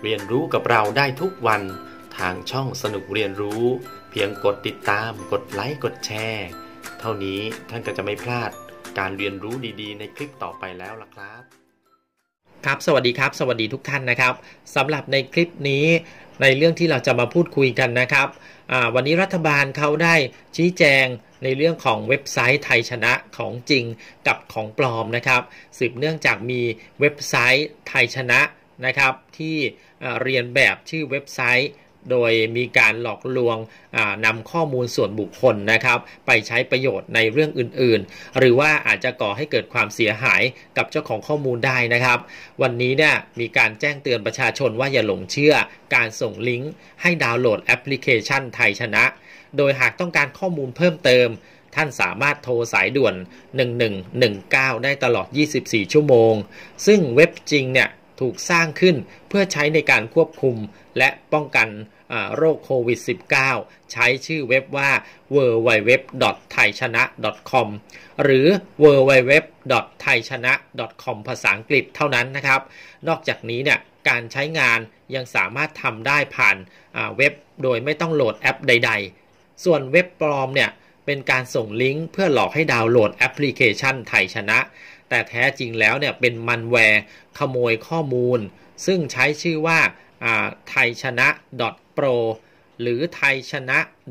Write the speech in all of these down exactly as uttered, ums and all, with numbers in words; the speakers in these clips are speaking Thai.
เรียนรู้กับเราได้ทุกวันทางช่องสนุกเรียนรู้เพียงกดติดตามกดไลค์กดแชร์เท่านี้ท่านก็จะไม่พลาดการเรียนรู้ดีๆในคลิปต่อไปแล้วล่ะครับครับสวัสดีครับสวัสดีทุกท่านนะครับสำหรับในคลิปนี้ในเรื่องที่เราจะมาพูดคุยกันนะครับวันนี้รัฐบาลเขาได้ชี้แจงในเรื่องของเว็บไซต์ไทยชนะของจริงกับของปลอมนะครับสืบเนื่องจากมีเว็บไซต์ไทยชนะนะครับที่เรียนแบบชื่อเว็บไซต์โดยมีการหลอกลวงนำข้อมูลส่วนบุคคลนะครับไปใช้ประโยชน์ในเรื่องอื่นๆหรือว่าอาจจะก่อให้เกิดความเสียหายกับเจ้าของข้อมูลได้นะครับวันนี้เนี่ยมีการแจ้งเตือนประชาชนว่าอย่าหลงเชื่อการส่งลิงก์ให้ดาวน์โหลดแอปพลิเคชันไทยชนะโดยหากต้องการข้อมูลเพิ่มเติมท่านสามารถโทรสายด่วนหนึ่งหนึ่งหนึ่งเก้าได้ตลอดยี่สิบสี่ชั่วโมงซึ่งเว็บจริงเนี่ยถูกสร้างขึ้นเพื่อใช้ในการควบคุมและป้องกันโรคโควิด สิบเก้า ใช้ชื่อเว็บว่า ดับเบิลยู ดับเบิลยู ดับเบิลยู ดอท ไทยชนะ ดอท คอม หรือ ดับเบิลยู ดับเบิลยู ดับเบิลยู ดอท ไทยชนะ ดอท คอม ภาษาอังกฤษเท่านั้นนะครับนอกจากนี้เนี่ยการใช้งานยังสามารถทำได้ผ่านเว็บโดยไม่ต้องโหลดแอปใดๆส่วนเว็บปลอมเนี่ยเป็นการส่งลิงก์เพื่อหลอกให้ดาวน์โหลดแอปพลิเคชันไทยชนะแต่แท้จริงแล้วเนี่ยเป็นมันแวร์ขโมยข้อมูลซึ่งใช้ชื่อว่าไทยชนะ .pro หรือไทยชนะ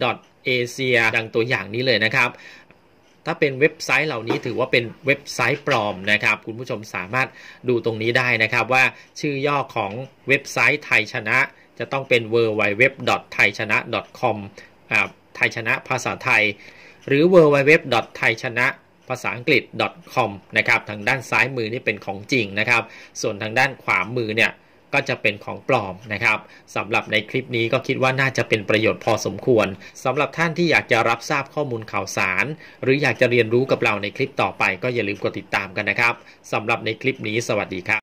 .asia ดังตัวอย่างนี้เลยนะครับถ้าเป็นเว็บไซต์เหล่านี้ถือว่าเป็นเว็บไซต์ปลอมนะครับคุณผู้ชมสามารถดูตรงนี้ได้นะครับว่าชื่อย่อของเว็บไซต์ไทยชนะจะต้องเป็น ดับเบิลยู ดับเบิลยู ดับเบิลยู ดอท ไทยชนะ ดอท คอม ไทยชนะภาษาไทยหรือ ดับเบิลยู ดับเบิลยู ดับเบิลยู ดอท ไทยชนะภาษาอังกฤษ .com นะครับทางด้านซ้ายมือนี่เป็นของจริงนะครับส่วนทางด้านขวามือเนี่ยก็จะเป็นของปลอมนะครับสำหรับในคลิปนี้ก็คิดว่าน่าจะเป็นประโยชน์พอสมควรสำหรับท่านที่อยากจะรับทราบข้อมูลข่าวสารหรืออยากจะเรียนรู้กับเราในคลิปต่อไปก็อย่าลืมกดติดตามกันนะครับสำหรับในคลิปนี้สวัสดีครับ